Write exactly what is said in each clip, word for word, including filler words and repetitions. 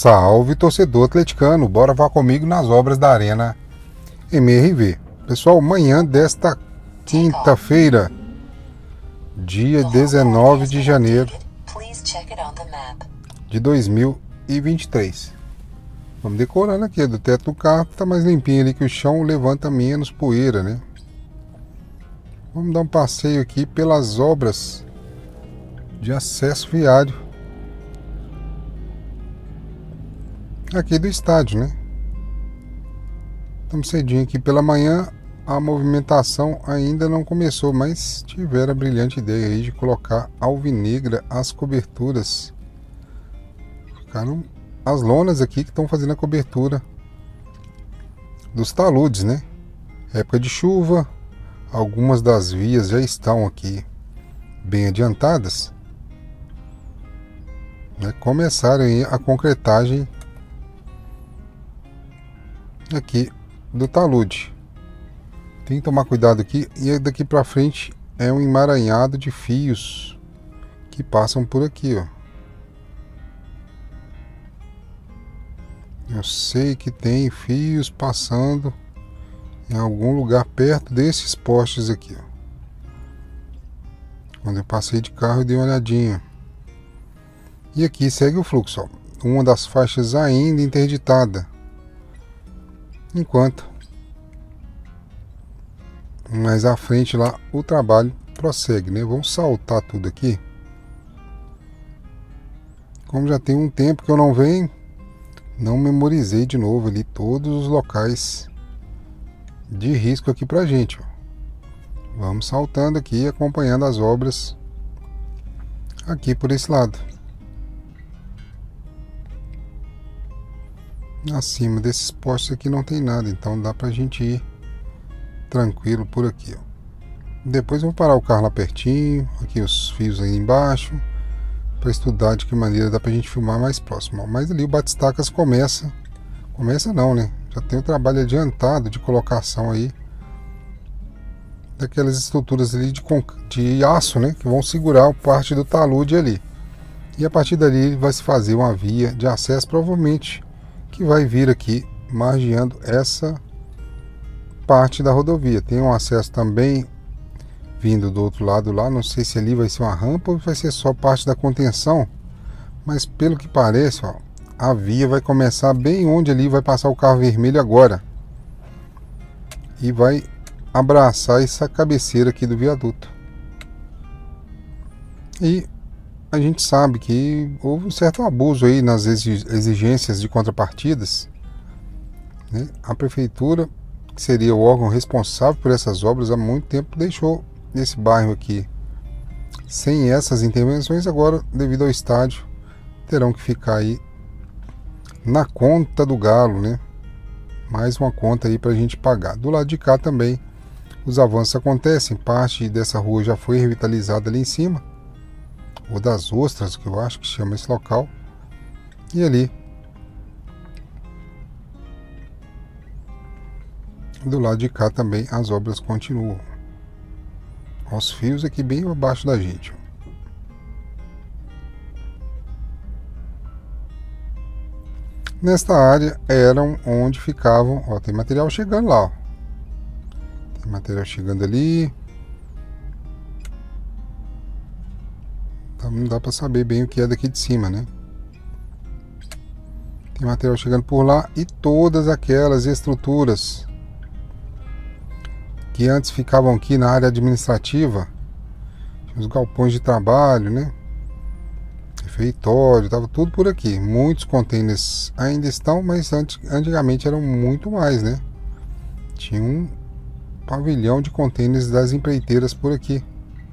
Salve, torcedor atleticano, bora vá comigo nas obras da Arena M R V. Pessoal, manhã desta quinta-feira, dia dezenove de janeiro de dois mil e vinte e três. Vamos decorando aqui, do teto do carro tá mais limpinho ali, que o chão levanta menos poeira, né? Vamos dar um passeio aqui pelas obras de acesso viário aqui do estádio, né? Estamos cedinho aqui pela manhã, a movimentação ainda não começou, mas tiveram a brilhante ideia aí de colocar alvinegra as coberturas. Ficaram as lonas aqui que estão fazendo a cobertura dos taludes, né? Época de chuva, algumas das vias já estão aqui bem adiantadas, né? Começaram aí a concretagem aqui do talude. Tem que tomar cuidado aqui, e daqui para frente é um emaranhado de fios que passam por aqui, ó. Eu sei que tem fios passando em algum lugar perto desses postes aqui, ó. Quando eu passei de carro eu dei uma olhadinha. E aqui segue o fluxo, ó. Uma das faixas ainda interditada, enquanto mais à frente lá o trabalho prossegue, né? Vamos saltar tudo aqui. Como já tem um tempo que eu não venho, não memorizei de novo ali todos os locais de risco aqui pra gente, ó. Vamos saltando aqui, acompanhando as obras aqui por esse lado. Acima desses postes aqui não tem nada, então dá pra gente ir tranquilo por aqui, ó. Depois vamos parar o carro lá pertinho, aqui os fios aí embaixo, para estudar de que maneira dá pra gente filmar mais próximo, ó. Mas ali o bate-estacas começa, começa não, né? Já tem o trabalho adiantado de colocação aí daquelas estruturas ali de, de aço, né? Que vão segurar a parte do talude ali. E a partir dali vai se fazer uma via de acesso, provavelmente que vai vir aqui margeando essa parte da rodovia. Tem um acesso também vindo do outro lado lá, não sei se ali vai ser uma rampa ou vai ser só parte da contenção, mas pelo que parece, ó, a via vai começar bem onde ali vai passar o carro vermelho agora e vai abraçar essa cabeceira aqui do viaduto. E a gente sabe que houve um certo abuso aí nas exigências de contrapartidas, né? A prefeitura, que seria o órgão responsável por essas obras, há muito tempo deixou esse bairro aqui sem essas intervenções. Agora, devido ao estádio, terão que ficar aí na conta do galo, né? Mais uma conta aí para a gente pagar. Do lado de cá também os avanços acontecem. Parte dessa rua já foi revitalizada ali em cima, ou das ostras, que eu acho que chama esse local. E ali do lado de cá também as obras continuam. Os fios aqui bem abaixo da gente, ó. Nesta área eram onde ficavam, ó, tem material chegando lá, ó. Tem material chegando ali. Então não dá para saber bem o que é daqui de cima, né? Tem material chegando por lá e todas aquelas estruturas que antes ficavam aqui na área administrativa, os galpões de trabalho, né? Refeitório, tava tudo por aqui. Muitos containers ainda estão, mas antigamente eram muito mais, né? Tinha um pavilhão de containers das empreiteiras por aqui.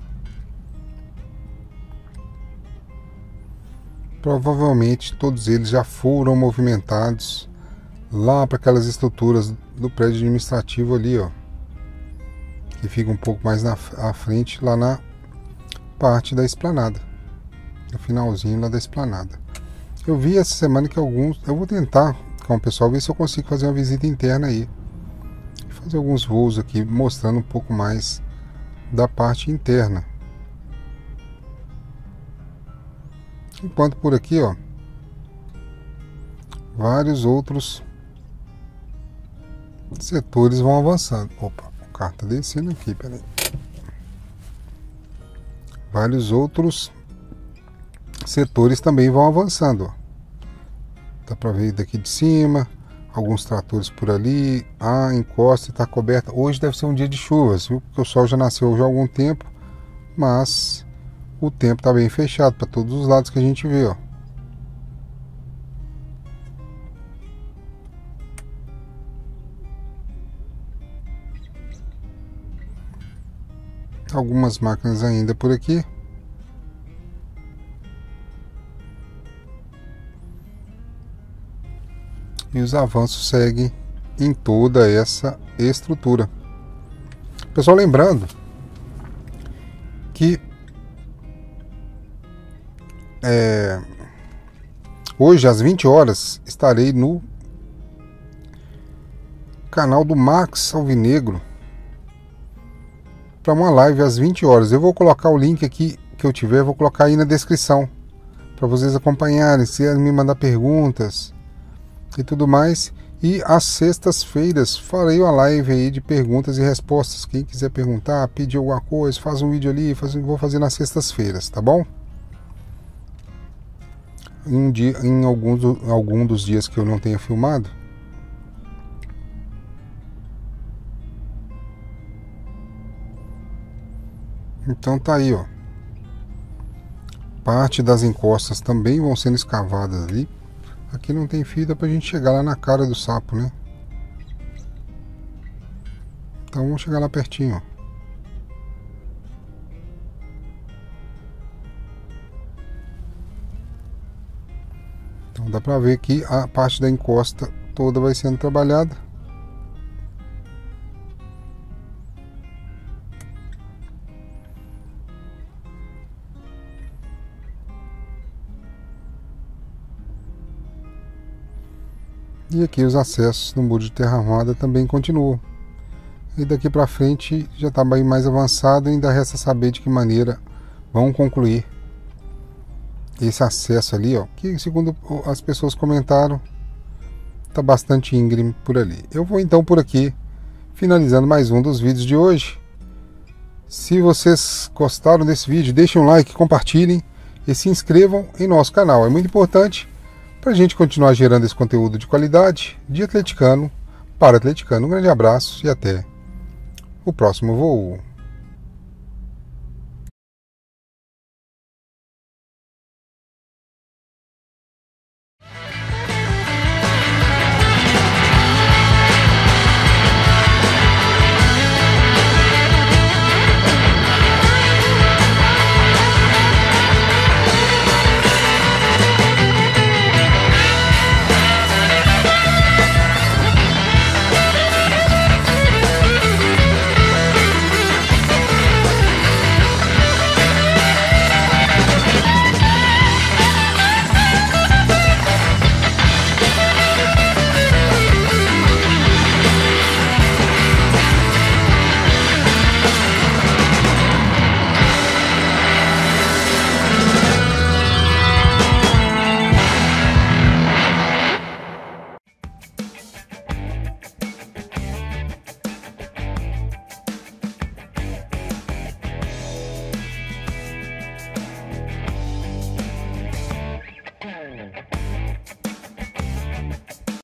Provavelmente todos eles já foram movimentados lá para aquelas estruturas do prédio administrativo ali, ó, que fica um pouco mais na à frente, lá na parte da esplanada, no finalzinho lá da esplanada. Eu vi essa semana que alguns, eu vou tentar com o pessoal ver se eu consigo fazer uma visita interna aí, fazer alguns voos aqui mostrando um pouco mais da parte interna. Enquanto por aqui, ó, vários outros setores vão avançando. Opa, o carro tá descendo aqui, peraí. Vários outros setores também vão avançando, ó. Dá para ver daqui de cima, alguns tratores por ali. A encosta está coberta. Hoje deve ser um dia de chuvas, viu? Porque o sol já nasceu já há algum tempo, mas o tempo está bem fechado para todos os lados que a gente vê, ó. Algumas máquinas ainda por aqui. E os avanços seguem em toda essa estrutura. Pessoal, lembrando que é, hoje às vinte horas estarei no canal do Max Alvinegro para uma live às vinte horas. Eu vou colocar o link aqui que eu tiver, vou colocar aí na descrição para vocês acompanharem, se me mandar perguntas e tudo mais. E às sextas-feiras farei uma live aí de perguntas e respostas. Quem quiser perguntar, pedir alguma coisa, faz um vídeo ali, faz, vou fazer nas sextas-feiras, tá bom? Em, um dia, em alguns, algum dos dias que eu não tenha filmado. Então tá aí, ó. Parte das encostas também vão sendo escavadas ali. Aqui não tem fita pra gente chegar lá na cara do sapo, né? Então vamos chegar lá pertinho, ó. Então dá pra ver que a parte da encosta toda vai sendo trabalhada. E aqui os acessos no muro de terra armada também continuam. E daqui para frente já está bem mais avançado, ainda resta saber de que maneira vão concluir esse acesso ali, ó, que segundo as pessoas comentaram, está bastante íngreme por ali. Eu vou então por aqui, finalizando mais um dos vídeos de hoje. Se vocês gostaram desse vídeo, deixem um like, compartilhem e se inscrevam em nosso canal. É muito importante para a gente continuar gerando esse conteúdo de qualidade, de atleticano para atleticano. Um grande abraço e até o próximo voo.